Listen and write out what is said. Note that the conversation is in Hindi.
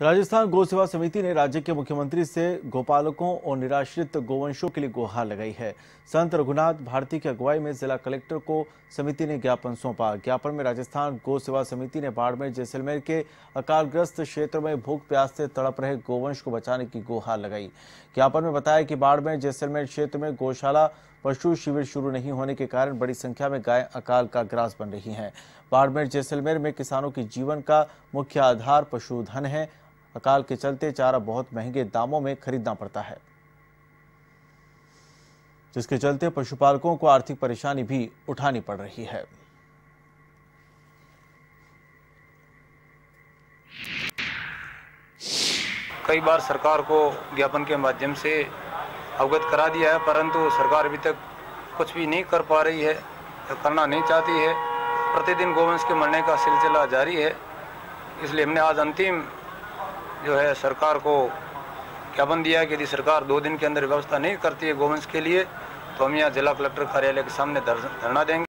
राजस्थान गौ सेवा समिति ने राज्य के मुख्यमंत्री से गोपालकों और निराश्रित गोवंशों के लिए गुहार लगाई है। संत रघुनाथ भारती की अगुवाई में जिला कलेक्टर को समिति ने ज्ञापन सौंपा। ज्ञापन में राजस्थान गौ सेवा समिति ने बाड़मेर जैसलमेर के अकालग्रस्त क्षेत्र में भूख प्यास से तड़प रहे गोवंश को बचाने की गुहार लगाई। ज्ञापन में बताया कि बाड़मेर जैसलमेर क्षेत्र में गौशाला पशु शिविर शुरू नहीं होने के कारण बड़ी संख्या में गाय अकाल का ग्रास बन रही हैं। बाड़मेर जैसलमेर में किसानों की जीवन का मुख्य आधार पशुधन है। अकाल के चलते चारा बहुत महंगे दामों में खरीदना पड़ता है, जिसके चलते पशुपालकों को आर्थिक परेशानी भी उठानी पड़ रही है। कई बार सरकार को ज्ञापन के माध्यम से अवगत करा दिया है, परंतु सरकार अभी तक कुछ भी नहीं कर पा रही है, करना नहीं चाहती है। प्रतिदिन गोवंश के मरने का सिलसिला जारी है। इसलिए हमने आज अंतिम जो है सरकार को ज्ञापन दिया कि यदि सरकार 2 दिन के अंदर व्यवस्था नहीं करती है गोवंश के लिए, तो हम यहाँ जिला कलेक्टर कार्यालय के सामने धरना देंगे।